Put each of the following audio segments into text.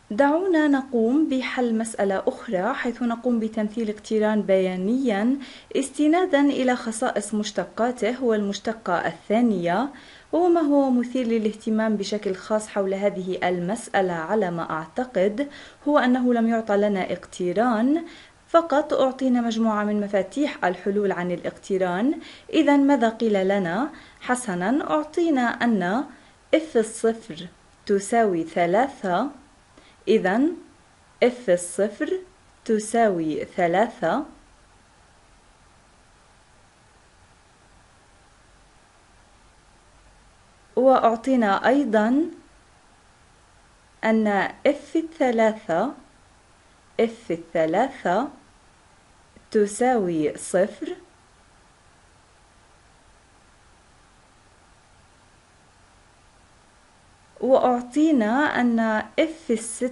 دعونا نقوم بحل مسألة أخرى حيث نقوم بتمثيل اقتران بيانيا استنادا إلى خصائص مشتقاته والمشتقة الثانية. وما هو مثير للاهتمام بشكل خاص حول هذه المسألة على ما أعتقد هو أنه لم يعطى لنا اقتران، فقط أعطينا مجموعة من مفاتيح الحلول عن الاقتران. إذا ماذا قيل لنا؟ حسنا، أعطينا أن f الصفر تساوي 3. إذن f الصفر تساوي 3، وأعطينا أيضا أن f الثلاثة تساوي 0، وأعطينا أن f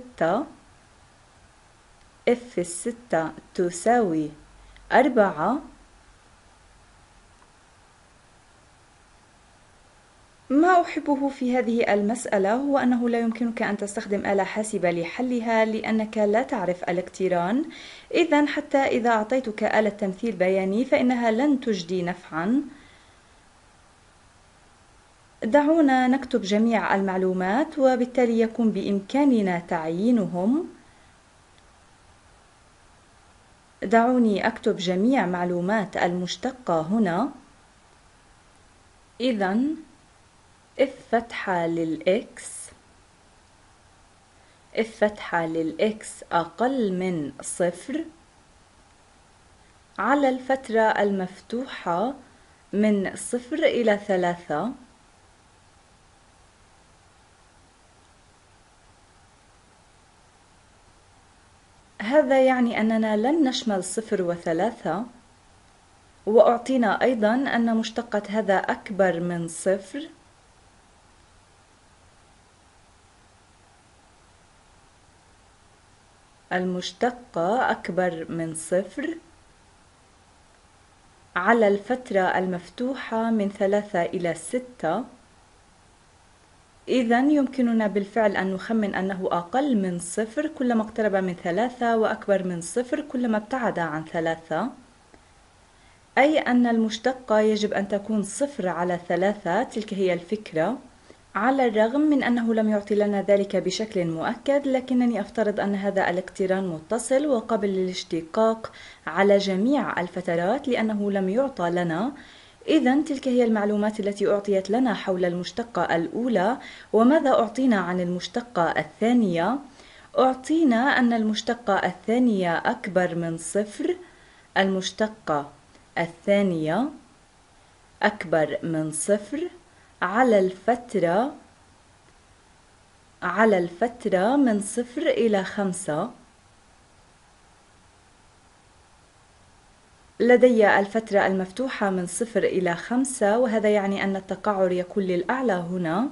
الستة تساوي 4. ما أحبه في هذه المسألة هو أنه لا يمكنك أن تستخدم آلة حاسبة لحلها لأنك لا تعرف الاقتران. إذن حتى إذا أعطيتك آلة تمثيل بياني فإنها لن تجدي نفعا. دعونا نكتب جميع المعلومات وبالتالي يكون بإمكاننا تعيينهم. دعوني أكتب جميع معلومات المشتقة هنا. إذن f فتحة للإكس أقل من 0 على الفترة المفتوحة من 0 إلى 3. هذا يعني أننا لن نشمل 0 و3. وأعطينا أيضا أن مشتقة هذا أكبر من 0. المشتقة أكبر من 0 على الفترة المفتوحة من 3 إلى 6. إذن يمكننا بالفعل أن نخمن أنه أقل من 0 كلما اقترب من 3 وأكبر من 0 كلما ابتعد عن 3، أي أن المشتقة يجب أن تكون 0 على 3. تلك هي الفكرة. على الرغم من أنه لم يعطي لنا ذلك بشكل مؤكد، لكنني أفترض أن هذا الاقتران متصل وقابل للاشتقاق على جميع الفترات لأنه لم يعطى لنا. إذن تلك هي المعلومات التي أعطيت لنا حول المشتقة الأولى. وماذا أعطينا عن المشتقة الثانية؟ أعطينا أن المشتقة الثانية أكبر من 0. المشتقة الثانية أكبر من 0 على الفترة من 0 إلى 5. لدي الفترة المفتوحة من 0 إلى 5، وهذا يعني أن التقعر يكون للأعلى هنا.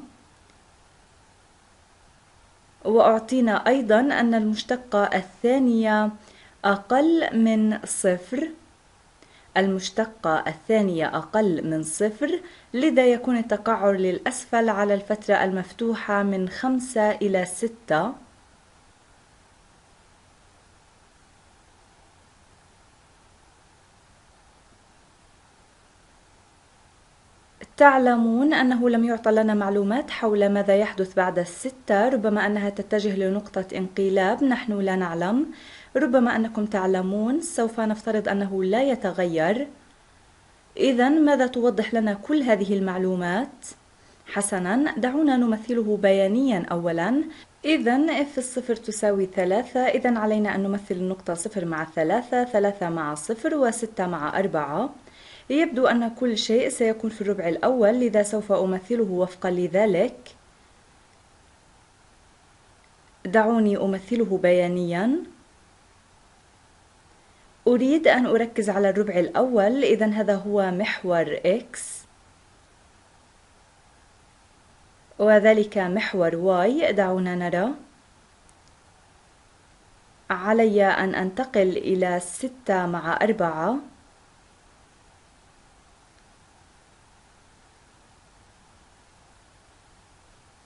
وأعطينا أيضا أن المشتقة الثانية أقل من 0. المشتقة الثانية أقل من 0، لذا يكون التقعر للأسفل على الفترة المفتوحة من 5 إلى 6. تعلمون أنه لم يعطى لنا معلومات حول ماذا يحدث بعد 6. ربما أنها تتجه لنقطة انقلاب، نحن لا نعلم. ربما أنكم تعلمون. سوف نفترض أنه لا يتغير. إذن ماذا توضح لنا كل هذه المعلومات؟ حسنا، دعونا نمثله بيانيا أولا. إذن f الصفر تساوي 3. إذن علينا أن نمثل النقطة 0 مع 3، 3 مع 0، و6 مع 4. يبدو أن كل شيء سيكون في الربع الأول، لذا سوف أمثله وفقا لذلك. دعوني أمثله بيانيا. أريد أن أركز على الربع الأول. إذن هذا هو محور X، وذلك محور Y. دعونا نرى. علي أن أنتقل إلى 6 مع 4.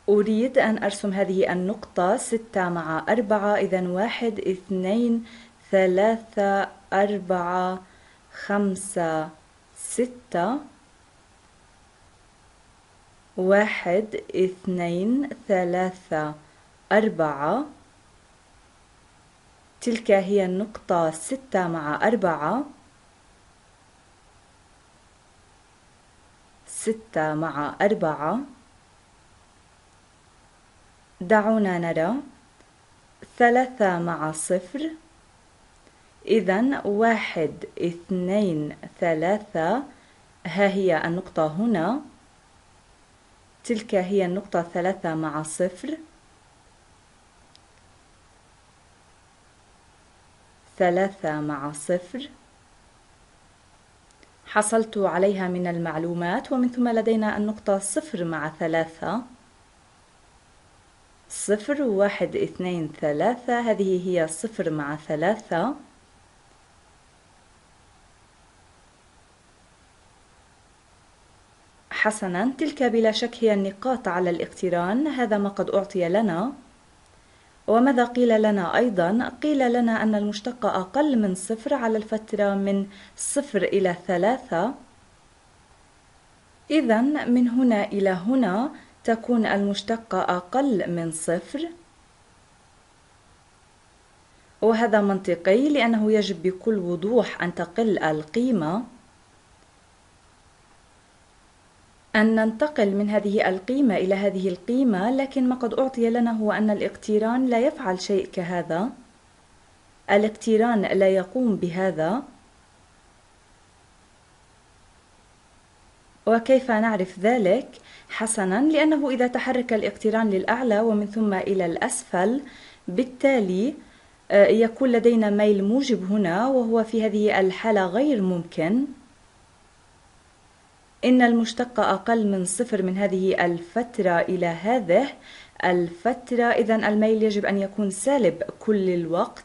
أريد أن أرسم هذه النقطة 6 مع 4، إذن 1 2 3 4 5 6. 1 2 3 4. تلك هي النقطة 6 مع 4. 6 مع 4. دعونا نرى 3 مع 0. إذن 1 2 3. ها هي النقطة هنا. تلك هي النقطة 3 مع 0. 3 مع 0. حصلت عليها من المعلومات، ومن ثم لدينا النقطة 0 مع 3. 0 1 2 3. هذه هي 0 مع 3. حسنا، تلك بلا شك هي النقاط على الاقتران. هذا ما قد أعطي لنا. وماذا قيل لنا أيضا؟ قيل لنا أن المشتقة أقل من 0 على الفترة من 0 إلى 3. إذن من هنا إلى هنا تكون المشتقة أقل من 0. وهذا منطقي لأنه يجب بكل وضوح أن تقل القيمة، أن ننتقل من هذه القيمة إلى هذه القيمة، لكن ما قد أعطي لنا هو أن الاقتران لا يفعل شيء كهذا. الاقتران لا يقوم بهذا. وكيف نعرف ذلك؟ حسنا، لأنه إذا تحرك الاقتران للأعلى ومن ثم إلى الأسفل، بالتالي يكون لدينا ميل موجب هنا، وهو في هذه الحالة غير ممكن. إن المشتقة أقل من 0 من هذه الفترة إلى هذه الفترة، إذن الميل يجب أن يكون سالب كل الوقت.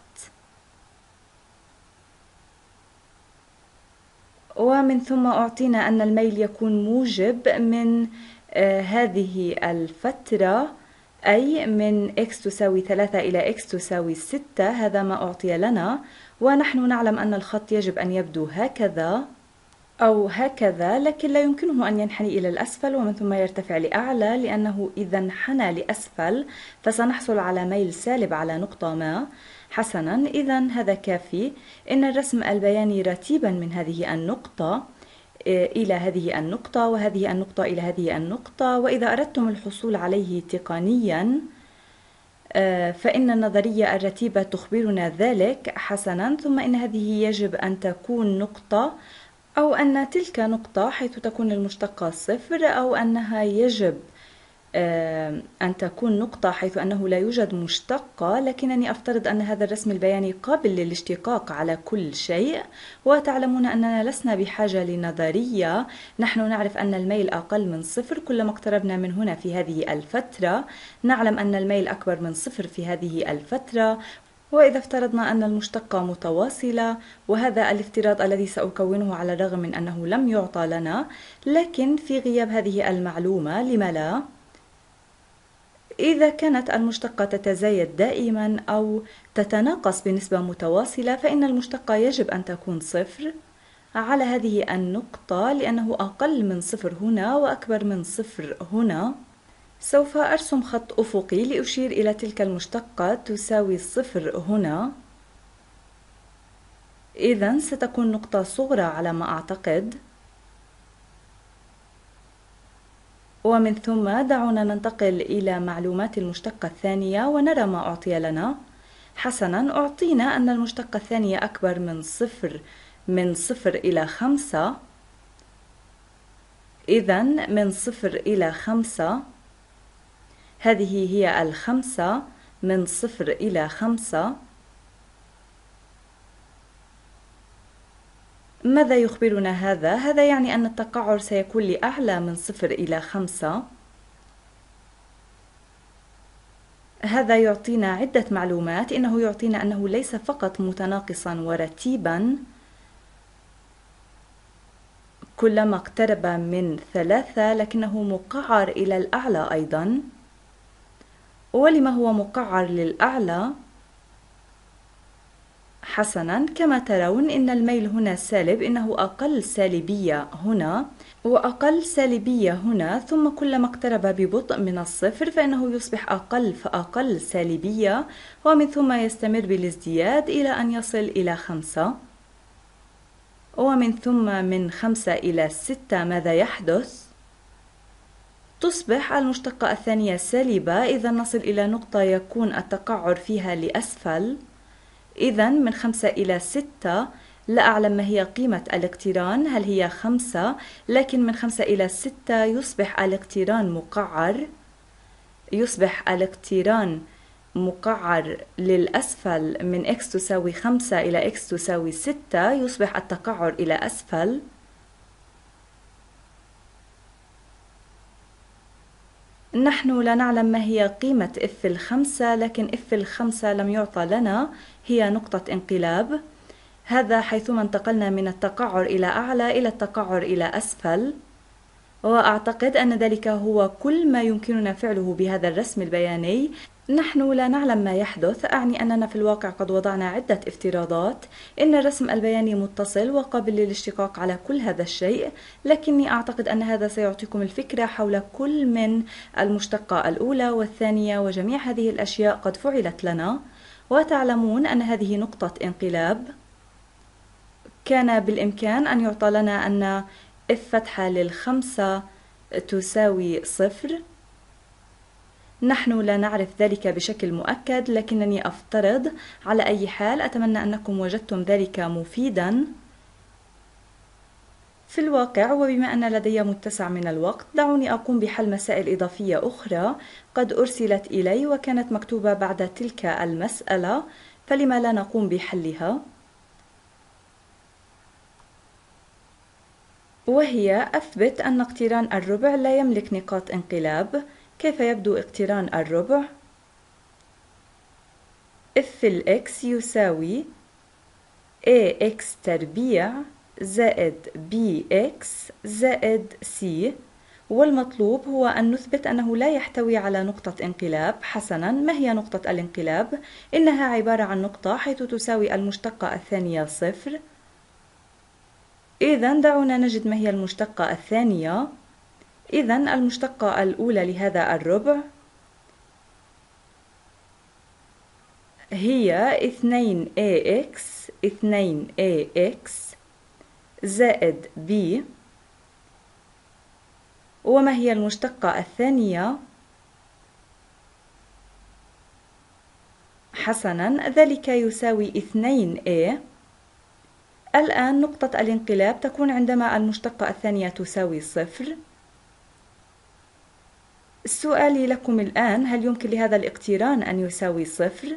ومن ثم أعطينا أن الميل يكون موجب من هذه الفترة، أي من x تساوي 3 إلى x تساوي 6. هذا ما أعطي لنا، ونحن نعلم أن الخط يجب أن يبدو هكذا أو هكذا، لكن لا يمكنه أن ينحني إلى الأسفل ومن ثم يرتفع لأعلى، لأنه إذا انحنى لأسفل فسنحصل على ميل سالب على نقطة ما. حسنا، إذا هذا كافي. إن الرسم البياني رتيبا من هذه النقطة إلى هذه النقطة، وهذه النقطة إلى هذه النقطة. وإذا أردتم الحصول عليه تقنيا فإن النظرية الرتيبة تخبرنا ذلك. حسنا، ثم إن هذه يجب أن تكون نقطة، أو أن تلك نقطة حيث تكون المشتقة 0، أو أنها يجب أن تكون نقطة حيث أنه لا يوجد مشتقة. لكنني أفترض أن هذا الرسم البياني قابل للاشتقاق على كل شيء، وتعلمون أننا لسنا بحاجة لنظرية. نحن نعرف أن الميل أقل من 0 كلما اقتربنا من هنا في هذه الفترة. نعلم أن الميل أكبر من 0 في هذه الفترة. وإذا افترضنا أن المشتقة متواصلة، وهذا الافتراض الذي سأكونه على الرغم من أنه لم يعطى لنا، لكن في غياب هذه المعلومة لم لا؟ إذا كانت المشتقة تتزايد دائما أو تتناقص بنسبة متواصلة، فإن المشتقة يجب أن تكون 0 على هذه النقطة، لأنه أقل من 0 هنا وأكبر من 0 هنا. سوف أرسم خط أفقي لأشير إلى تلك المشتقة تساوي 0 هنا. إذن ستكون نقطة صغرى على ما أعتقد. ومن ثم دعونا ننتقل إلى معلومات المشتقة الثانية ونرى ما أعطي لنا. حسنا، أعطينا أن المشتقة الثانية أكبر من 0 إلى 5. إذن من 0 إلى 5. هذه هي 5 من 0 إلى 5. ماذا يخبرنا هذا؟ هذا يعني أن التقعر سيكون لأعلى من 0 إلى 5. هذا يعطينا عدة معلومات. إنه يعطينا أنه ليس فقط متناقصا ورتيبا كلما اقترب من 3، لكنه مقعر إلى الأعلى أيضا. ولما هو مقعر للأعلى؟ حسناً، كما ترون إن الميل هنا سالب، إنه أقل سالبية هنا وأقل سالبية هنا، ثم كلما اقترب ببطء من الصفر فإنه يصبح أقل فأقل سالبية، ومن ثم يستمر بالازدياد إلى أن يصل إلى 5. ومن ثم من 5 إلى 6 ماذا يحدث؟ تصبح المشتقة الثانية سالبة، إذا نصل إلى نقطة يكون التقعر فيها لأسفل. إذا من 5 إلى 6 لا أعلم ما هي قيمة الاقتران، هل هي 5؟ لكن من 5 إلى 6 يصبح الاقتران مقعر، يصبح الاقتران مقعر للأسفل. من x تساوي 5 إلى x تساوي 6 يصبح التقعر إلى أسفل. نحن لا نعلم ما هي قيمة f الخمسة، لكن f الخمسة لم يعطى لنا، هي نقطة انقلاب. هذا حيثما انتقلنا من التقعر إلى أعلى إلى التقعر إلى أسفل، وأعتقد أن ذلك هو كل ما يمكننا فعله بهذا الرسم البياني. نحن لا نعلم ما يحدث، أعني أننا في الواقع قد وضعنا عدة افتراضات. إن الرسم البياني متصل وقابل للاشتقاق على كل هذا الشيء، لكني أعتقد أن هذا سيعطيكم الفكرة حول كل من المشتقة الأولى والثانية، وجميع هذه الأشياء قد فعلت لنا. وتعلمون أن هذه نقطة انقلاب. كان بالإمكان أن يعطى لنا أن f فتحة للخمسة تساوي 0. نحن لا نعرف ذلك بشكل مؤكد، لكنني أفترض. على أي حال أتمنى أنكم وجدتم ذلك مفيدا. في الواقع، وبما أن لدي متسع من الوقت، دعوني أقوم بحل مسائل إضافية أخرى قد أرسلت إلي وكانت مكتوبة بعد تلك المسألة، فلما لا نقوم بحلها؟ وهي أثبت أن اقتران الربع لا يملك نقاط انقلاب. كيف يبدو اقتران الربع؟ f الx يساوي ax تربيع زائد bx زائد c، والمطلوب هو أن نثبت أنه لا يحتوي على نقطة انقلاب. حسناً، ما هي نقطة الانقلاب؟ إنها عبارة عن نقطة حيث تساوي المشتقة الثانية 0. إذن دعونا نجد ما هي المشتقة الثانية. إذن المشتقة الأولى لهذا الربع هي 2ax زائد b. وما هي المشتقة الثانية؟ حسناً، ذلك يساوي 2a. الآن نقطة الانقلاب تكون عندما المشتقة الثانية تساوي 0. سؤالي لكم الآن، هل يمكن لهذا الاقتران أن يساوي 0؟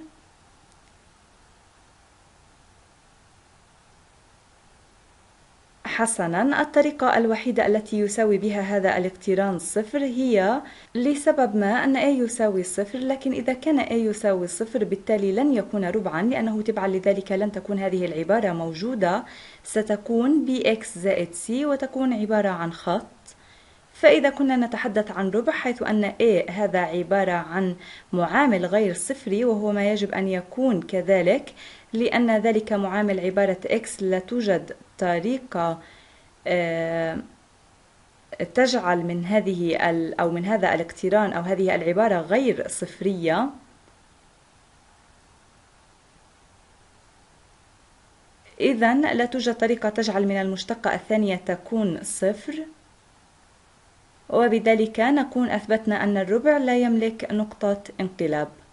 حسناً، الطريقة الوحيدة التي يساوي بها هذا الاقتران 0 هي لسبب ما أن a يساوي 0، لكن إذا كان a يساوي 0 بالتالي لن يكون ربعاً، لأنه تبعاً لذلك لن تكون هذه العبارة موجودة، ستكون bx زائد c وتكون عبارة عن خط. فإذا كنا نتحدث عن ربع حيث أن a هذا عبارة عن معامل غير صفري، وهو ما يجب أن يكون كذلك، لأن ذلك معامل عبارة x لا توجد طريقة تجعل من هذه أو من هذا الاقتران أو هذه العبارة غير صفرية. إذن لا توجد طريقة تجعل من المشتقة الثانية تكون 0، وبذلك نكون أثبتنا أن الربع لا يملك نقطة انقلاب.